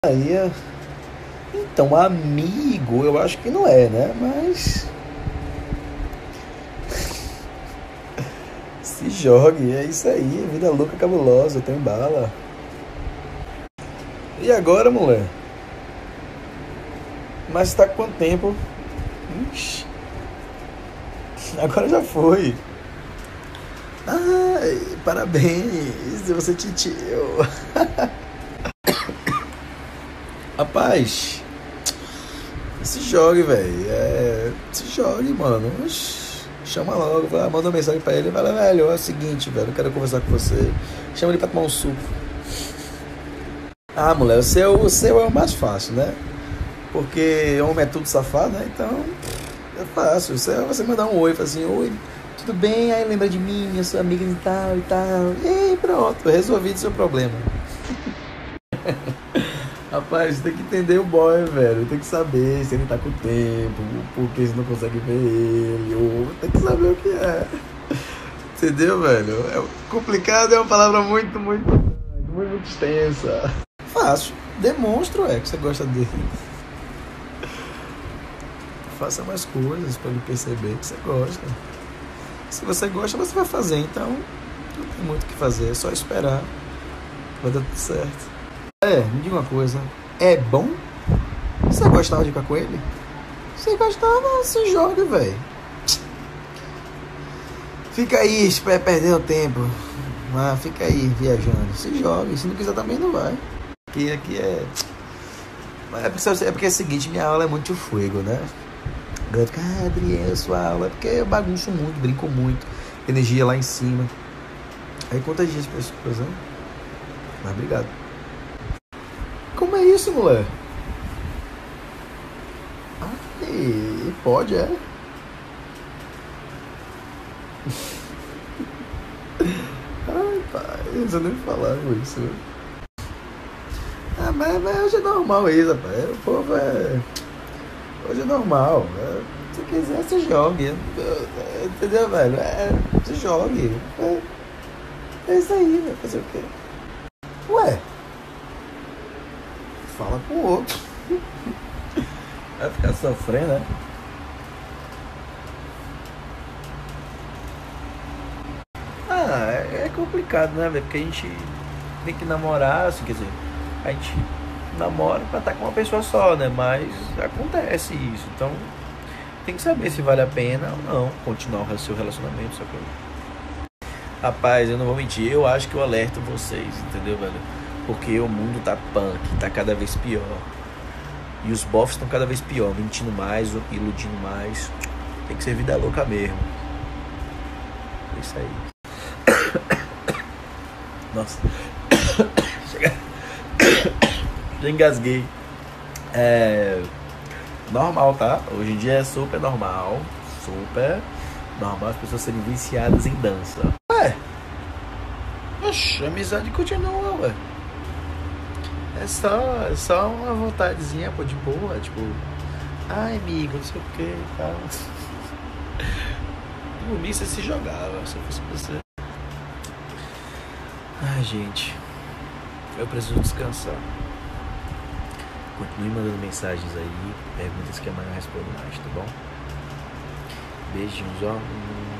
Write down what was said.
Aí, então, amigo, eu acho que não é, né? Mas se jogue, é isso aí. Vida louca, cabulosa, tem bala. E agora, mulher? Mas tá com quanto tempo? Ixi, agora já foi. Ai, parabéns, você titio. Rapaz, se jogue, velho. Se jogue, mano. Oxi, chama logo, manda uma mensagem pra ele. Fala, velho, é o seguinte, velho, eu quero conversar com você. Chama ele pra tomar um suco. Ah, mulher, o seu é o mais fácil, né? Porque homem é tudo safado, né? Então, é fácil. O seu é você mandar um oi, falar assim, oi, tudo bem? Aí lembra de mim, eu sou amiga e tal e tal. E aí, pronto, resolvido o seu problema. Rapaz, tem que entender o boy, velho. Tem que saber se ele tá com tempo, por que você não consegue ver ele, ou tem que saber o que é. Entendeu, velho? Complicado é uma palavra muito extensa. Fácil. Demonstra, que você gosta dele. Faça mais coisas pra ele perceber que você gosta. Se você gosta, você vai fazer. Então, não tem muito o que fazer. É só esperar. Vai dar tudo certo. Me diga uma coisa. É bom? Você gostava de ficar com ele? Se gostava, se joga, velho. Fica aí, perdendo tempo. Mas fica aí, viajando. Se joga. Se não quiser também, não vai. Aqui é... É porque é o seguinte, minha aula é muito fuego, né? Adriel, sua aula. É porque eu bagunço muito, brinco muito. Energia lá em cima. Aí quantas dias pra isso, por exemplo? Mas obrigado. Como é isso, mulher? E pode, é? Ai, pai, eu não sei nem falar com isso. Mas hoje é normal isso, rapaz. O povo é. Hoje é normal. Se quiser, se jogue. Entendeu, velho? Se jogue. É isso aí, vai fazer o quê? Ué, fala com o outro. Vai ficar sofrendo, né? É complicado, né, velho? Porque a gente tem que namorar, assim, quer dizer, a gente namora pra estar com uma pessoa só, né? Mas acontece isso. Então tem que saber se vale a pena ou não continuar o seu relacionamento, sacou? Rapaz, eu não vou mentir, eu acho que eu alerto vocês, entendeu, velho? Porque o mundo tá punk, tá cada vez pior. E os bofs estão cada vez pior, mentindo mais, iludindo mais. Tem que ser vida louca mesmo. É isso aí. Nossa. Chega. Já engasguei. Normal, tá? Hoje em dia é super normal. Super normal as pessoas serem viciadas em dança. Oxe, a amizade continua, ué. É só uma vontadezinha, pô, de boa, tipo, ai amigo, não sei o que e tal. Por mim você se jogava, se eu fosse você. Ai, gente, eu preciso descansar. Continue mandando mensagens aí, perguntas que amanhã eu respondo mais, tá bom? Beijinhos, ó.